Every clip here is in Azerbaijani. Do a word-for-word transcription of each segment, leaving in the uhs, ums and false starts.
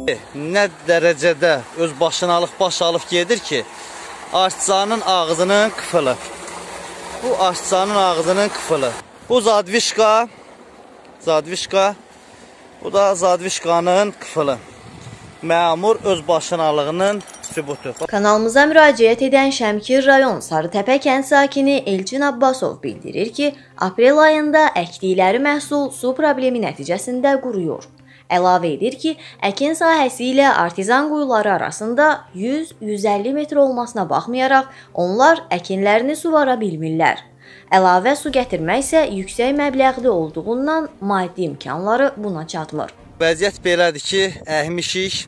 Nə dərəcədə öz başınalıq baş alıb gedir ki, artçanın ağzının qıfılı. Bu artçanın ağzının qıfılı. Bu zadvişka, zadvişka, bu da zadvişkanın qıfılı. Məmur öz başınalığının sübutu. Kanalımıza müraciət edən Şəmkir rayon Sarıtəpə kənd sakini Elçin Abbasov bildirir ki, aprel ayında əkdikləri məhsul su problemi nəticəsində quruyur. Əlavə edir ki, əkin sahəsi ilə artizan quyuları arasında yüz yüz əlli metr olmasına baxmayaraq, onlar əkinlərini suvara bilmirlər. Əlavə su gətirmək isə yüksək məbləğli olduğundan maddi imkanları buna çatmır. Vəziyyət belədir ki, əhmişik.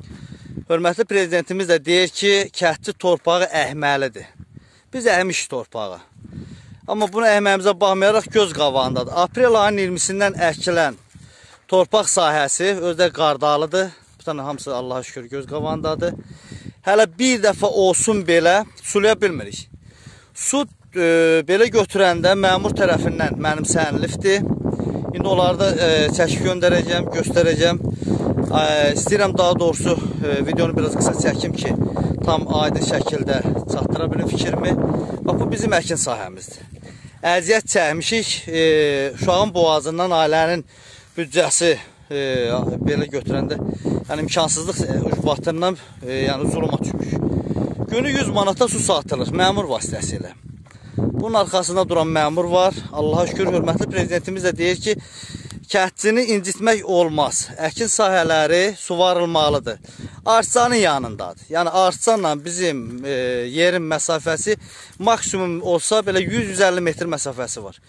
Hörmətli prezidentimiz də deyir ki, kəndçi torpağı əhməlidir. Biz əhmişik torpağı. Amma bunu əhməyimizə baxmayaraq göz qabağındadır. Aprel ayının iyirmisindən əkilən torpaq sahəsi özdə qardalıdır. Bu tane hamısı Allah'a şükür göz qabağındadır. Hələ bir dəfə olsun belə sulaya bilmirik. Su e, belə götürəndə məmur tərəfindən mənim sənlifdir. İndi onları da e, çəkib göndərəcəm, göstərəcəm. E, istəyirəm daha doğrusu e, videonu biraz qısa çəkim ki, tam aydın şəkildə çatdıra bilim fikrimi. Bax, bu bizim əkin sahəmizdir. Əziyyət çəkmişik, e, uşağın boğazından ailənin büdcəsi e, belə götürəndə, yəni imkansızlıq ucbatından e, yəni zuluma düşmüş. Günü yüz manata su satılır məmur vasitəsilə. Bunun arxasında duran məmur var. Allah'a şükür, hörmətli prezidentimiz də deyir ki, kəndçini incitmək olmaz. Əkin sahələri suvarılmalıdır. Artçanın yanındadır. Yəni artçanla bizim e, yerin məsafəsi maksimum olsa belə yüz yüz əlli metr məsafəsi var.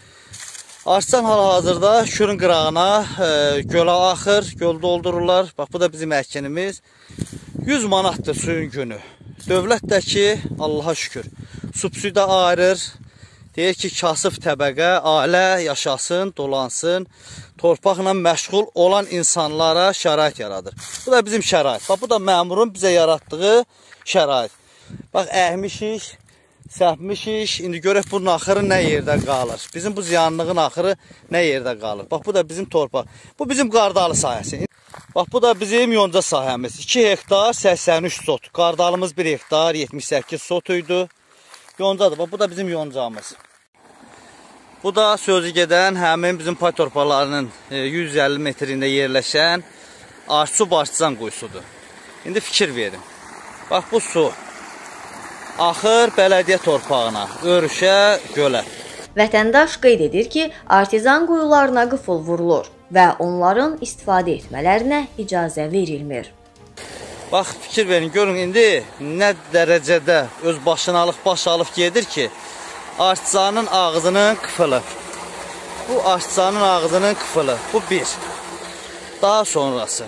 Artçan hal-hazırda Kürün qırağına e, gölə axır, göl doldururlar. Bax, bu da bizim əkinimiz. yüz manatdır suyun günü. Dövlət də ki, Allah'a şükür, subsidiya ayırır. Deyir ki, kasıb təbəqə, ailə yaşasın, dolansın, torpaqla məşğul olan insanlara şərait yaradır. Bu da bizim şərait. Bax, bu da məmurun bizə yaratdığı şərait. Bax, əhmişik, səpmişik. İndi görək bunun axırı nə yerdə qalır. Bizim bu ziyanlığın axırı nə yerdə qalır. Bax, bu da bizim torpaq. Bu bizim qardalı sahəsi. Bax, bu da bizim yonca sahəmiz. iki hektar səksən üç sot. Qardalımız bir hektar yetmiş səkkiz sot idi. Yoncadır. Bax, bu da bizim yoncamız. Bu da sözü gedən həmin bizim pay torpaqlarının yüz əlli metrində yerləşən Artsu Barçızan quyusudur. İndi fikir verin. Bax, bu su axır bələdiyyə torpağına, örüşə, gölə. Vətəndaş qeyd edir ki, artizan quyularına qıfıl vurulur və onların istifadə etmələrinə icazə verilmir. Bax, fikir verin, görün indi nə dərəcədə öz başınalıq baş alıb gedir ki, artçanın ağzının qıfılı. Bu artçanın ağzının qıfılı. Bu bir. Daha sonrası.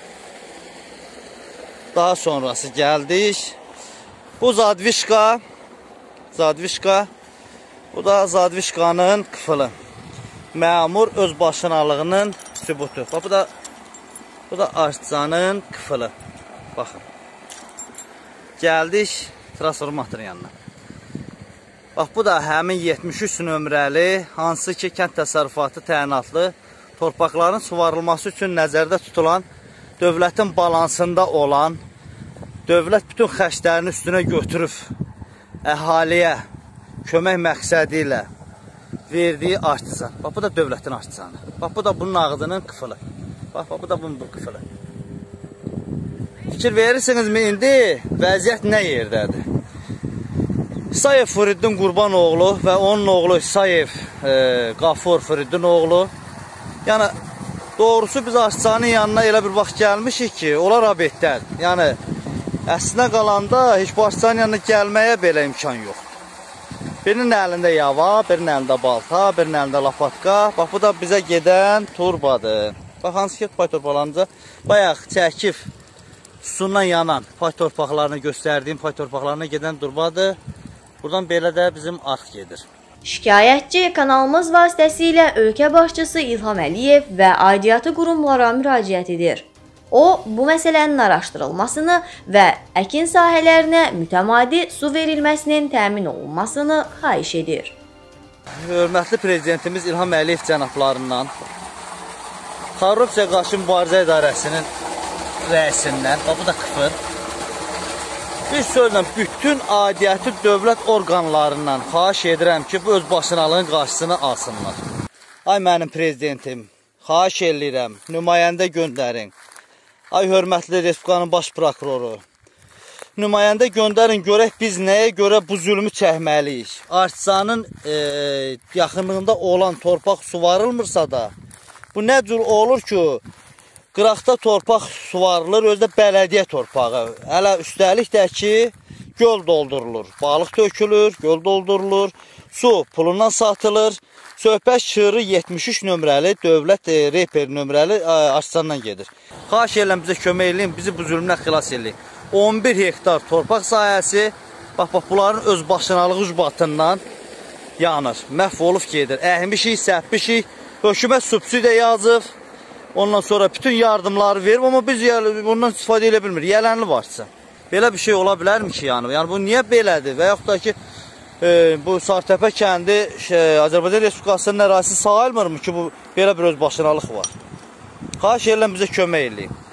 Daha sonrası gəldik. Bu zadvişka. Zadvişka. Bu da zadvişkanın qıfılı. Məmur öz başınalığının sübutu. Bax, bu da bu da artçanın qıfılı. Baxın. Gəldik transformatorun yanına. Bax, bu da həmin yetmiş üç nömrəli, hansı ki, kənd təsərrüfatı təyinatlı torpaqların suvarılması üçün nəzərdə tutulan, dövlətin balansında olan, dövlət bütün xərclərini üstünə götürüb əhaliyə kömək məqsədi ilə verdiyi artçan. Bax, bu da dövlətin artçanı. Bax, bu da bunun ağzının qıfılı. Bax, bax, bu da bunun qıfılı. Fikir verirsinizmi indi vəziyyət nə yerdədir? İsayev Furiddin Qurbanoğlu və onun oğlu İsayev e, Qafur Furiddin oğlu. Yəni, doğrusu biz artçanın yanına elə bir vaxt gəlmişik ki, onlar abedlər. Yəni, əslinə qalanda heç bu artçanın yanına gəlməyə belə imkan yoxdur. Birinin əlində yava, birinin əlində balta, birinin əlində lapatka. Bax, bu da bizə gedən turbadır. Bax, hansı ki, pay torpaqlarımıza bayaq çəkif susundan yanan pay torpaqlarını göstərdiyim pay torpaqlarına gedən turbadır. Buradan belə də bizim arx gedir. Şikayətçi kanalımız vasitəsilə ölkə başçısı İlham Əliyev və aidiyyatı qurumlara müraciət edir. O, bu məsələnin araşdırılmasını və əkin sahələrinə mütəmadi su verilməsinin təmin olunmasını xahiş edir. Hörmətli prezidentimiz İlham Əliyev cənablarından Korrupsiya qarşı mübarizə idarəsinin rəisindən, bu da kıfır. Bir sözlə, bütün aidiyyəti dövlət orqanlarından xahiş edirəm ki, bu özbaşınalığın qarşısını alsınlar. Ay mənim prezidentim, xahiş edirəm, nümayəndə göndərin. Ay hörmətli Respublikanın baş prokuroru, nümayəndə göndərin, görək biz nəyə görə bu zülmü çəkməliyik. Artsanın e, yaxınlığında olan torpaq suvarılmırsa da, bu nə cür olur ki, qıraqda torpaq suvarılır, özdə bələdiyyə torpağı. Hələ üstəlik də ki, göl doldurulur, balıq tökülür, göl doldurulur, su pulundan satılır. Söhbət şırı yetmiş üç nömrəli, dövlət e, reper nömrəli Artsandan gedir. Xahiş edirəm, bizə kömək edin, bizi bu zülmdən xilas edin. on bir hektar torpaq sahəsi, bax, bax, bunların özbaşınalığı ucbatından yanır, məhv olub gedir. Əhmişik, səhbişik, hökumət subsidiya yazıb. Ondan sonra bütün yardımları verir, amma biz bundan istifadə edə bilmir. Yələnli varsa. Belə bir şey ola bilərmi ki, yəni? Yəni bu niyə belədir? Və yaxud da ki, e, bu Sarıtəpə kəndi şey, Azərbaycan Respublikasının ərazisi sayılmırmı ki, bu belə bir özbaşınalıq var? Xahiş edirəm, bizə kömək edin.